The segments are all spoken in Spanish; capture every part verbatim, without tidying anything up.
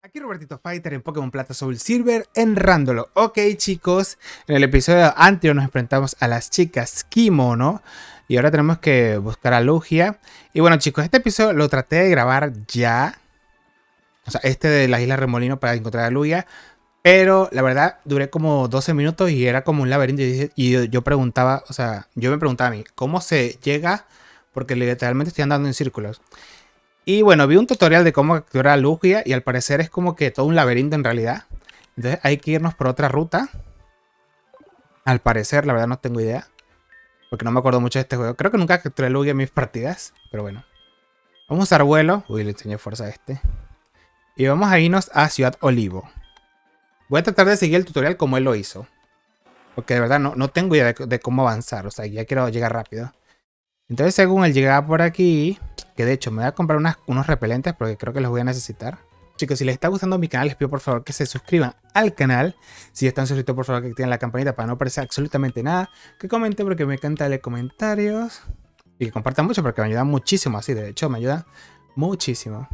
Aquí Robertito Fighter en Pokémon Plata Soul Silver en Rándolo. Ok chicos, en el episodio anterior nos enfrentamos a las chicas Kimono y ahora tenemos que buscar a Lugia. Y bueno chicos, este episodio lo traté de grabar ya, o sea, este de las Islas Remolino para encontrar a Lugia, pero la verdad duré como doce minutos y era como un laberinto y, y yo, yo preguntaba, o sea, yo me preguntaba a mí, ¿cómo se llega? Porque literalmente estoy andando en círculos. Y bueno, vi un tutorial de cómo capturar a Lugia y al parecer es como que todo un laberinto en realidad. Entonces hay que irnos por otra ruta. Al parecer, la verdad no tengo idea. Porque no me acuerdo mucho de este juego. Creo que nunca capturé a Lugia en mis partidas. Pero bueno. Vamos a usar vuelo. Uy, le enseñé fuerza a este. Y vamos a irnos a Ciudad Olivo. Voy a tratar de seguir el tutorial como él lo hizo. Porque de verdad no, no tengo idea de, de cómo avanzar. O sea, ya quiero llegar rápido. Entonces según él llegaba por aquí, que de hecho me voy a comprar unas, unos repelentes porque creo que los voy a necesitar. Chicos, si les está gustando mi canal, les pido por favor que se suscriban al canal. Si están suscritos, por favor que activen la campanita para no perderse absolutamente nada. Que comenten porque me encanta leer comentarios. Y que compartan mucho porque me ayuda muchísimo así. De hecho, me ayuda muchísimo.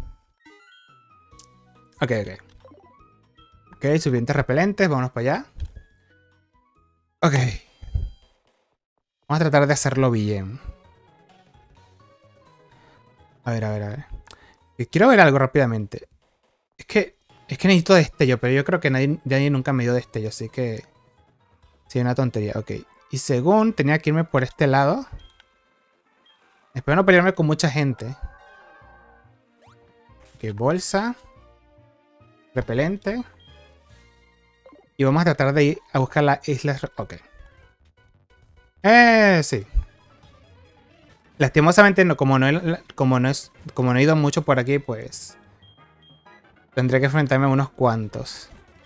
Ok, ok. Ok, suficientes repelentes, vámonos para allá. Ok. Vamos a tratar de hacerlo bien. A ver, a ver, a ver. Quiero ver algo rápidamente. Es que, es que necesito destello, pero yo creo que nadie, nadie nunca me dio destello, así que... Sí, una tontería, ok. Y según tenía que irme por este lado. Espero no pelearme con mucha gente. Ok, bolsa. Repelente. Y vamos a tratar de ir a buscar las islas... Ok. Eh, sí. Lastimosamente, no, como, no he, como, no es, como no he ido mucho por aquí, pues... Tendré que enfrentarme a unos cuantos.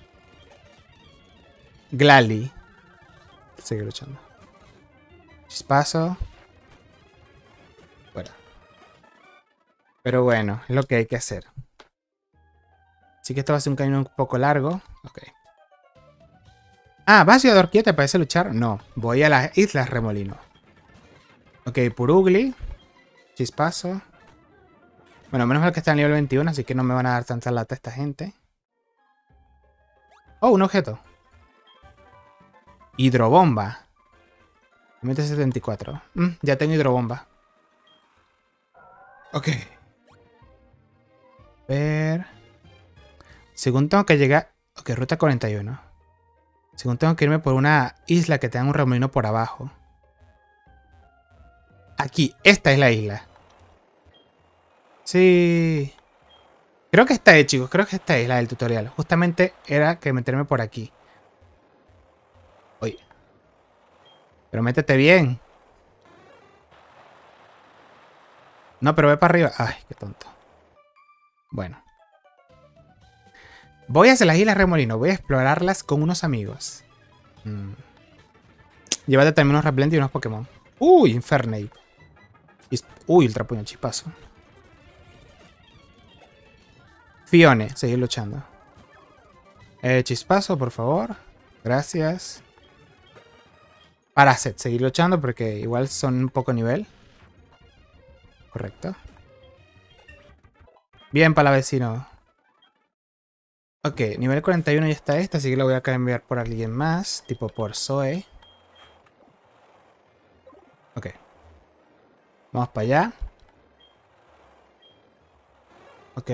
Glalie. Sigue luchando. Chispazo. Fuera. Pero bueno, es lo que hay que hacer. Así que esto va a ser un camino un poco largo. Ok. Ah, ¿vas a Ciudad Orquídea? ¿Te parece luchar? No. Voy a las Islas Remolino. Ok, Purugly. Chispazo. Bueno, menos mal que está en nivel veintiuno, así que no me van a dar tanta lata esta gente. Oh, un objeto. Hidrobomba. M T setenta y cuatro. Mm, ya tengo hidrobomba. Ok. A ver. Según tengo que llegar... Ok, ruta cuarenta y uno. Según tengo que irme por una isla que tenga un remolino por abajo. Aquí, esta es la isla. Sí. Creo que esta es, chicos. Creo que esta es la del tutorial. Justamente era que meterme por aquí. Oye. Pero métete bien. No, pero ve para arriba. Ay, qué tonto. Bueno. Voy hacia las Islas Remolino. Voy a explorarlas con unos amigos. Mm. Llévate también unos repelentes y unos Pokémon. Uy, Infernape. Uy, Ultra Puño Chispazo. Fione, seguir luchando. Eh, chispazo, por favor. Gracias. Parasect, seguir luchando porque igual son un poco nivel. Correcto. Bien, para la vecino. Ok, nivel cuarenta y uno ya está esta, así que lo voy a cambiar por alguien más. Tipo por Zoe. Ok. Vamos para allá. Ok.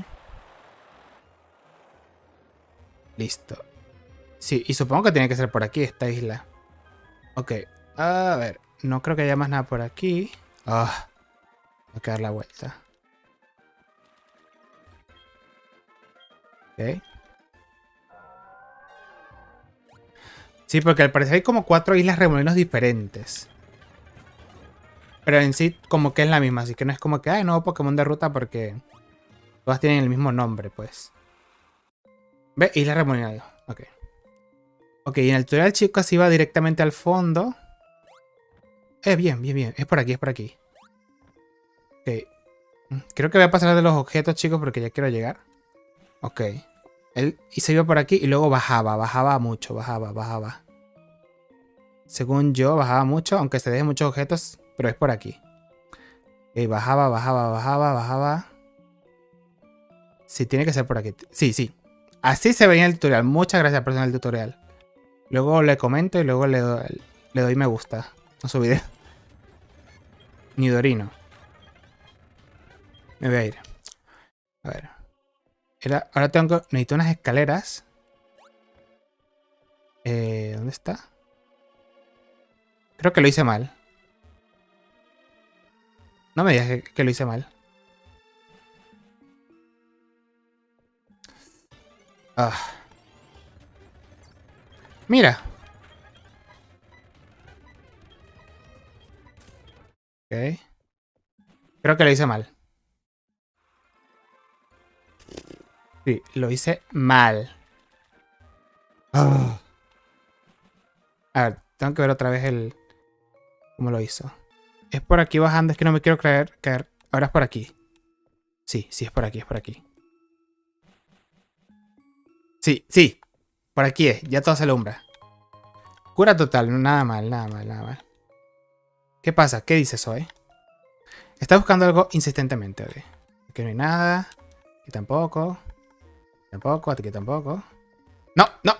Listo. Sí, y supongo que tiene que ser por aquí esta isla. Ok. A ver. No creo que haya más nada por aquí. Ah. Voy a dar la vuelta. Ok. Sí, porque al parecer hay como cuatro islas remolinos diferentes. Pero en sí como que es la misma. Así que no es como que hay nuevo Pokémon de ruta porque todas tienen el mismo nombre, pues. ¿Ve? Isla remolino. Ok. Ok, y en el tutorial, chicos, iba directamente al fondo. Eh, bien, bien, bien. Es por aquí, es por aquí. Ok. Creo que voy a pasar de los objetos, chicos, porque ya quiero llegar. Ok. Él y se iba por aquí y luego bajaba. Bajaba mucho, bajaba, bajaba. Según yo, bajaba mucho, aunque se deje muchos objetos, pero es por aquí. Ok, bajaba, bajaba, bajaba, bajaba. Sí, tiene que ser por aquí. Sí, sí. Así se veía en el tutorial. Muchas gracias, persona del tutorial. Luego le comento y luego le, do le doy me gusta a su video. Nidorino. Me voy a ir. A ver. Era, ahora tengo... Necesito unas escaleras. Eh, ¿Dónde está? Creo que lo hice mal. No me digas que, que lo hice mal. Ah. Mira. Ok. Creo que lo hice mal. Sí, lo hice mal. Ah. A ver, tengo que ver otra vez el... ¿Cómo lo hizo? Es por aquí bajando, es que no me quiero creer, caer. Ahora es por aquí. Sí, sí, es por aquí, es por aquí. Sí, sí. Por aquí es, ya todo se alumbra. Cura total, nada mal, nada mal, nada mal. ¿Qué pasa? ¿Qué dice Zoe? Está buscando algo insistentemente, ok. Aquí no hay nada. Aquí tampoco. Tampoco, aquí tampoco. ¡No! ¡No!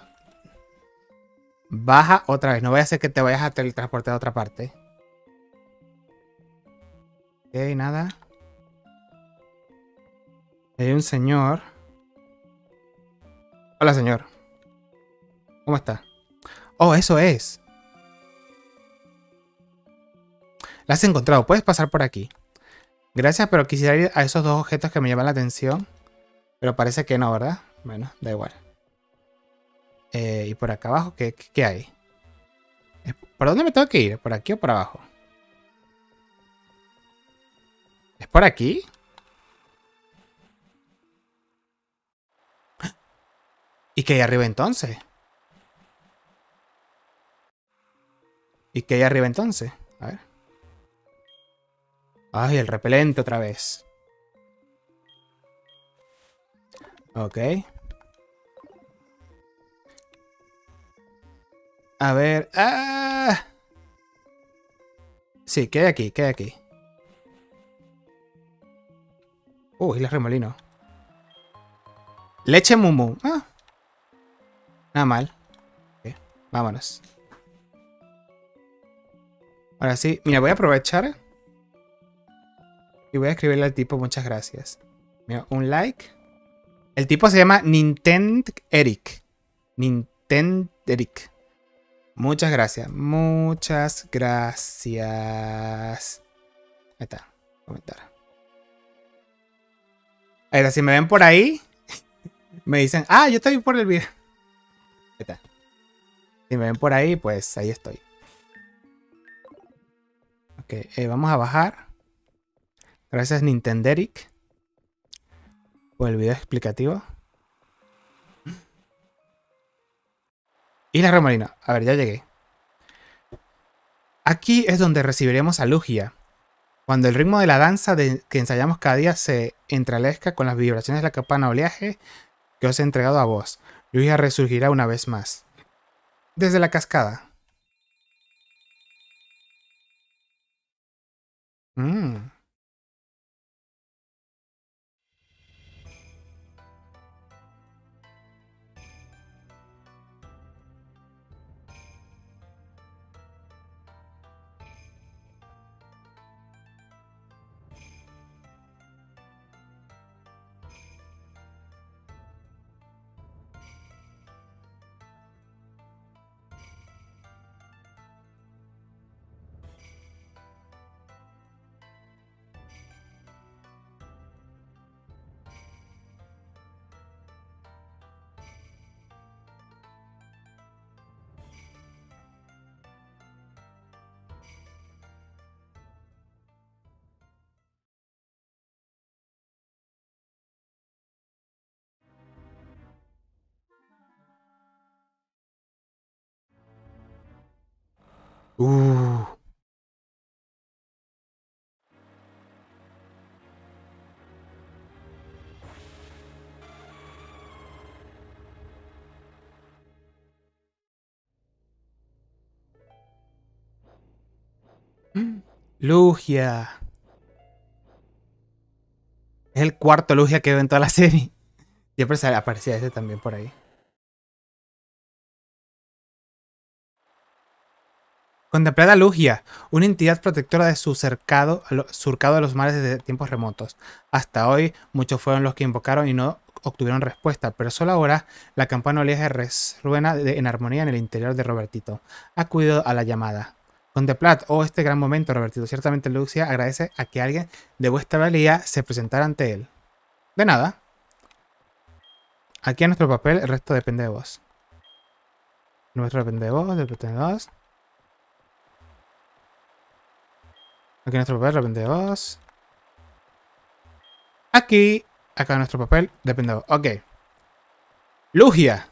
Baja otra vez. No voy a hacer que te vayas a teletransportar a otra parte. Ok, nada. Hay un señor. Hola, señor. ¿Cómo está? Oh, eso es. La has encontrado. Puedes pasar por aquí. Gracias, pero quisiera ir a esos dos objetos que me llaman la atención. Pero parece que no, ¿verdad? Bueno, da igual. Eh, y por acá abajo, ¿qué, qué, qué hay? ¿Por dónde me tengo que ir? ¿Por aquí o por abajo? ¿Es por aquí? ¿Y qué hay arriba entonces? ¿Y qué hay arriba entonces? A ver. Ay, el repelente otra vez. Ok. A ver. ¡Ah! Sí, ¿qué hay aquí? ¿Qué hay aquí? Uh, Isla Remolino. Leche Mumu. Ah. Nada mal. Okay, vámonos. Ahora sí. Mira, voy a aprovechar. Y voy a escribirle al tipo muchas gracias. Mira, un like. El tipo se llama Nintendo Eric. Nintendo Eric. Muchas gracias. Muchas gracias. Ahí está. Comentar. Ahí está. Si me ven por ahí, me dicen, ah, yo estoy por el video. Ahí está. Si me ven por ahí, pues ahí estoy. Ok, eh, vamos a bajar. Gracias, Nintenderic, por el video explicativo. Isla Remolino. A ver, ya llegué. Aquí es donde recibiremos a Lugia. Cuando el ritmo de la danza de, que ensayamos cada día se entrelazca con las vibraciones de la campana oleaje que os he entregado a vos, Lugia resurgirá una vez más. Desde la cascada. Mmm. Uh. Lugia. Es el cuarto Lugia que veo en toda la serie. Siempre sale- aparecía ese también por ahí. Contemplad a Lugia, una entidad protectora de su cercado, lo- surcado de los mares desde tiempos remotos. Hasta hoy, muchos fueron los que invocaron y no obtuvieron respuesta, pero solo ahora la campana oleaje resuena de- en armonía en el interior de Robertito. Acudido a la llamada. Contemplad, oh, este gran momento, Robertito. Ciertamente Lugia agradece a que alguien de vuestra valía se presentara ante él. De nada. Aquí en nuestro papel, el resto depende de vos. Nuestro depende de vos, depende de vos. Aquí nuestro papel depende de vos. Aquí, acá nuestro papel depende de vos. Ok. Lugia.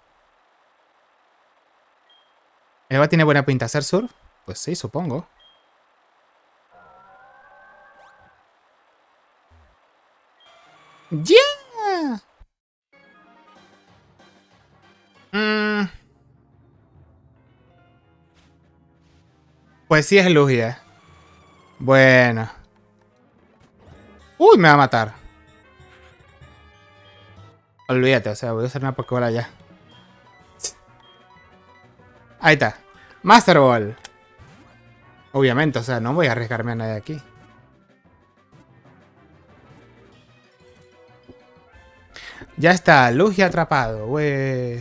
¿Eva tiene buena pinta hacer surf? Pues sí, supongo. ¡Yeah! Mm, pues sí es Lugia. Bueno. Uy, me va a matar. Olvídate, o sea, voy a usar una Pokébola ya. Ahí está. Master Ball. Obviamente, o sea, no voy a arriesgarme a nadie aquí. Ya está, Lugia atrapado, güey.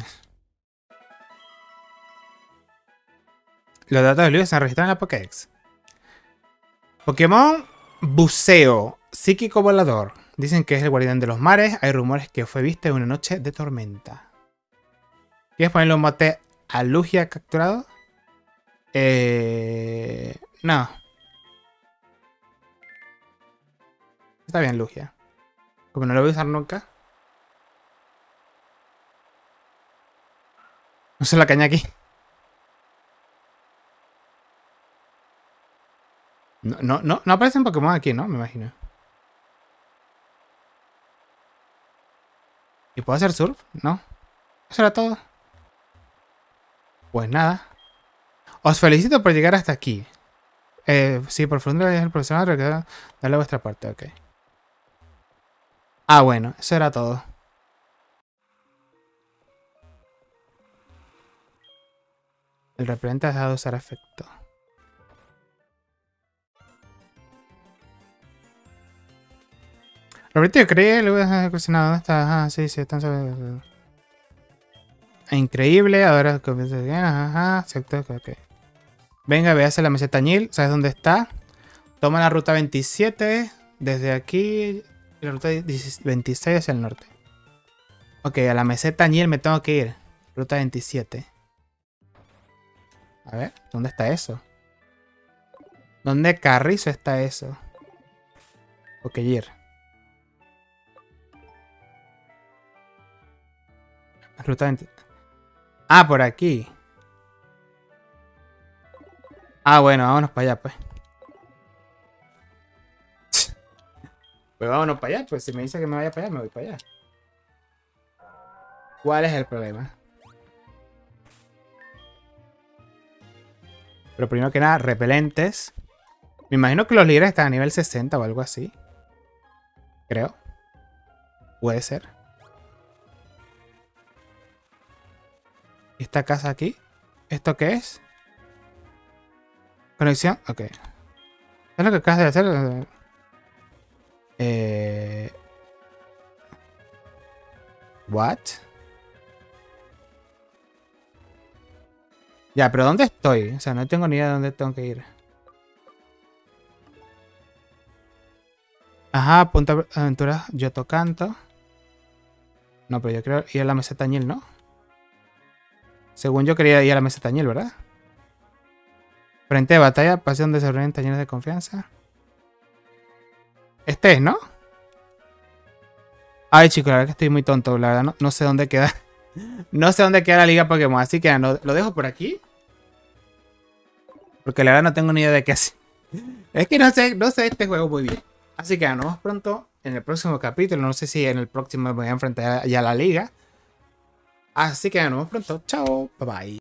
Los datos de Lugia se han registrado en la Pokédex. Pokémon Buceo, psíquico volador. Dicen que es el guardián de los mares. Hay rumores que fue visto en una noche de tormenta. ¿Quieres ponerle un mote a Lugia capturado? Eh... No. Está bien, Lugia. Como no lo voy a usar nunca. No sé la caña aquí. No, no, no, no aparece un Pokémon aquí, ¿no? Me imagino. ¿Y puedo hacer surf? No. Eso era todo. Pues nada. Os felicito por llegar hasta aquí. Eh, sí, por favor, el profesional, recuerda darle vuestra parte, ok. Ah, bueno, eso era todo. El repelente ha dejado de usar efecto. Roberto, yo creí, luego he cocinado. ¿Dónde está? Ah, sí, sí, están sobre... Increíble, ahora comienza bien, ajá, exacto, ok, ok. Venga, véase la meseta Añil, ¿sabes dónde está? Toma la ruta veintisiete, desde aquí, la ruta veintiséis hacia el norte. Ok, a la meseta Añil me tengo que ir. Ruta veintisiete. A ver, ¿dónde está eso? ¿Dónde carrizo está eso? Ok, ir. Ruta veinte. Ah, por aquí. Ah, bueno, vámonos para allá, pues. Pues vámonos para allá, pues si me dice que me vaya para allá, me voy para allá. ¿Cuál es el problema? Pero primero que nada, repelentes. Me imagino que los líderes están a nivel sesenta o algo así. Creo. Puede ser. ¿Y esta casa aquí? ¿Esto qué es? ¿Conexión? Ok. ¿Es lo que acabas de hacer? Eh... ¿What? Ya, pero ¿dónde estoy? O sea, no tengo ni idea de dónde tengo que ir. Ajá, punta de aventura, Yoto Canto. No, pero yo creo ir a la meseta Añil, ¿no? Según yo quería ir a la meseta Añil, ¿verdad? Frente de batalla, pase donde se reúnen tañeres de confianza. Este es, ¿no? Ay, chicos, la verdad que estoy muy tonto. La verdad, no, no sé dónde queda. No sé dónde queda la liga Pokémon. Así que no, lo dejo por aquí. Porque la verdad no tengo ni idea de qué hacer. Es que no sé, no sé este juego muy bien. Así que nos vemos pronto en el próximo capítulo. No sé si en el próximo me voy a enfrentar ya a la liga. Así que nos vemos pronto. Chao. Bye bye.